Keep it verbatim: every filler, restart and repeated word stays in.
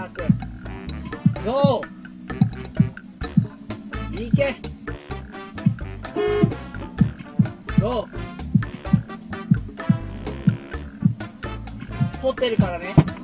なく。ゴー。いけ。ゴー。取ってるからね。